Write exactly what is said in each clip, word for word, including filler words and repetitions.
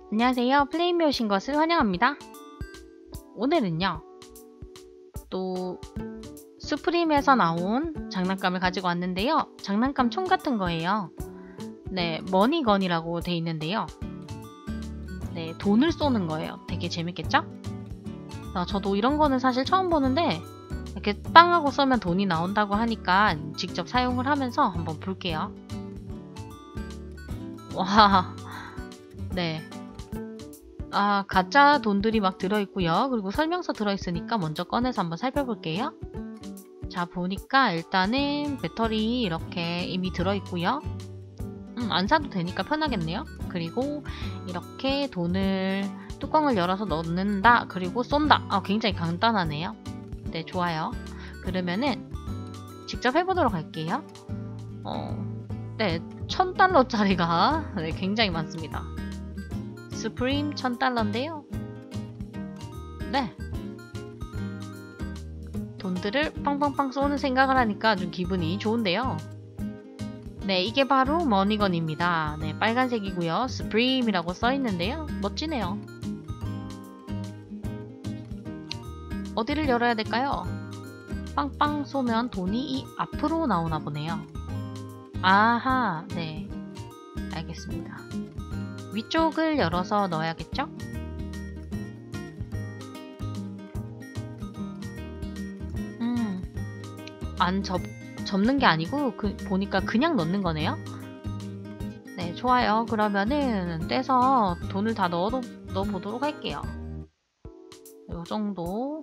안녕하세요. 플레임에 오신 것을 환영합니다. 오늘은요, 또 수프림에서 나온 장난감을 가지고 왔는데요. 장난감 총 같은 거예요. 네, 머니건이라고 돼 있는데요. 네, 돈을 쏘는 거예요. 되게 재밌겠죠? 아, 저도 이런 거는 사실 처음 보는데 이렇게 빵하고 쏘면 돈이 나온다고 하니까 직접 사용을 하면서 한번 볼게요. 와, 네. 아, 가짜 돈들이 막 들어있고요. 그리고 설명서 들어있으니까 먼저 꺼내서 한번 살펴볼게요. 자, 보니까 일단은 배터리 이렇게 이미 들어있고요. 음, 안 사도 되니까 편하겠네요. 그리고 이렇게 돈을 뚜껑을 열어서 넣는다. 그리고 쏜다. 아, 굉장히 간단하네요. 네, 좋아요. 그러면은 직접 해보도록 할게요. 어, 네, 천 달러짜리가 네, 굉장히 많습니다. 스프림 천 달러인데요. 네. 돈들을 빵빵빵 쏘는 생각을 하니까 좀 기분이 좋은데요. 네, 이게 바로 머니건입니다. 네, 빨간색이고요. 스프림이라고 써있는데요. 멋지네요. 어디를 열어야 될까요? 빵빵 쏘면 돈이 이 앞으로 나오나 보네요. 아하, 네. 알겠습니다. 위쪽을 열어서 넣어야겠죠? 음, 안 접, 접는 게 아니고 그, 보니까 그냥 넣는 거네요? 네, 좋아요. 그러면은 떼서 돈을 다 넣어, 넣어보도록 할게요. 요 정도.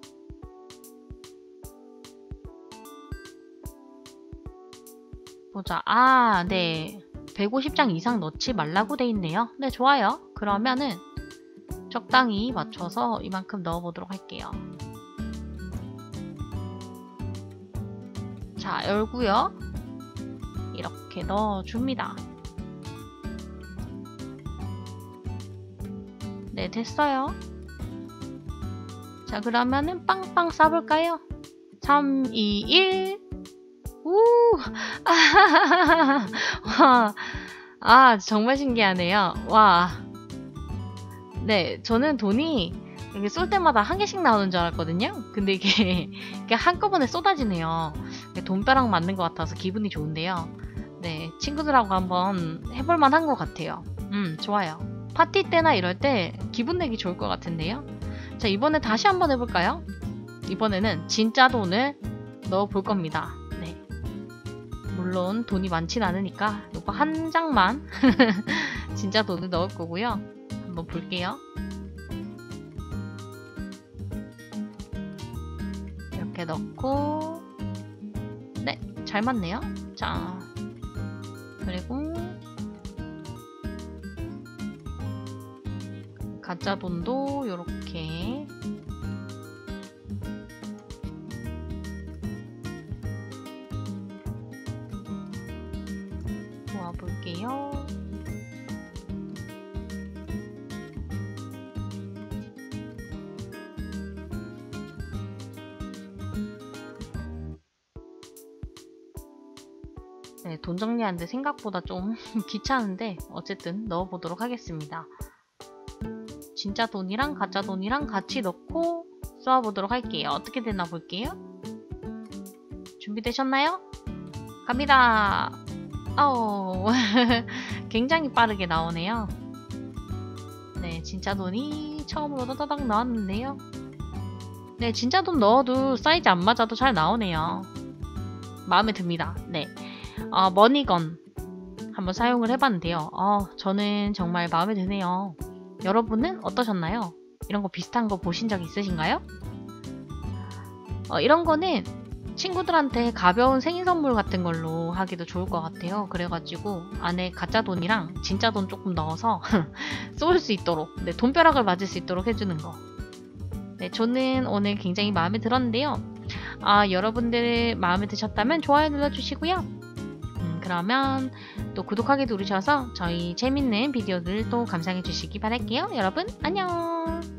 보자. 아, 네. 백오십 장 이상 넣지 말라고 돼 있네요. 네, 좋아요. 그러면은 적당히 맞춰서 이만큼 넣어보도록 할게요. 자, 열고요. 이렇게 넣어줍니다. 네, 됐어요. 자, 그러면은 빵빵 쏴볼까요? 삼, 이, 일. 우! 와, 아, 정말 신기하네요. 와. 네, 저는 돈이 이렇게 쏠 때마다 한 개씩 나오는 줄 알았거든요. 근데 이게, 이게 한꺼번에 쏟아지네요. 돈벼락 맞는 것 같아서 기분이 좋은데요. 네, 친구들하고 한번 해볼만 한 것 같아요. 음, 좋아요. 파티 때나 이럴 때 기분 내기 좋을 것 같은데요. 자, 이번에 다시 한번 해볼까요? 이번에는 진짜 돈을 넣어볼 겁니다. 네. 물론 돈이 많진 않으니까 이거 한 장만 진짜 돈을 넣을 거고요. 한번 볼게요. 이렇게 넣고 네, 잘 맞네요. 자, 그리고 가짜 돈도 이렇게 모아볼게요. 네, 돈 정리하는데 생각보다 좀 귀찮은데 어쨌든 넣어보도록 하겠습니다. 진짜 돈이랑 가짜 돈이랑 같이 넣고 쏘아보도록 할게요. 어떻게 되나 볼게요. 준비되셨나요? 갑니다. 어, 굉장히 빠르게 나오네요. 네, 진짜 돈이 처음으로 따다닥 나왔는데요. 네, 진짜 돈 넣어도 사이즈 안 맞아도 잘 나오네요. 마음에 듭니다. 네, 어, 머니건 한번 사용을 해봤는데요. 어, 저는 정말 마음에 드네요. 여러분은 어떠셨나요? 이런 거 비슷한 거 보신 적 있으신가요? 어, 이런 거는 친구들한테 가벼운 생일 선물 같은 걸로 하기도 좋을 것 같아요. 그래가지고 안에 가짜 돈이랑 진짜 돈 조금 넣어서 쏠 수 있도록, 네, 돈벼락을 맞을 수 있도록 해주는 거. 네, 저는 오늘 굉장히 마음에 들었는데요. 아, 여러분들 마음에 드셨다면 좋아요 눌러주시고요. 음, 그러면 또 구독하기 누르셔서 저희 재밌는 비디오들 또 감상해 주시기 바랄게요. 여러분 안녕.